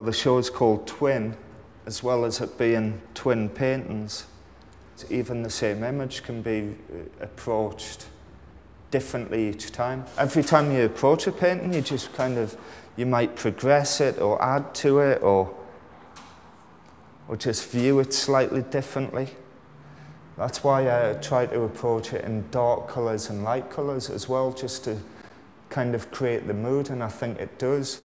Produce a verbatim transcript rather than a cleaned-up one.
The show's called Twin, as well as it being twin paintings. Even the same image can be approached differently each time. Every time you approach a painting, you just kind of, you might progress it or add to it or, or just view it slightly differently. That's why I try to approach it in dark colours and light colours as well, just to kind of create the mood, and I think it does.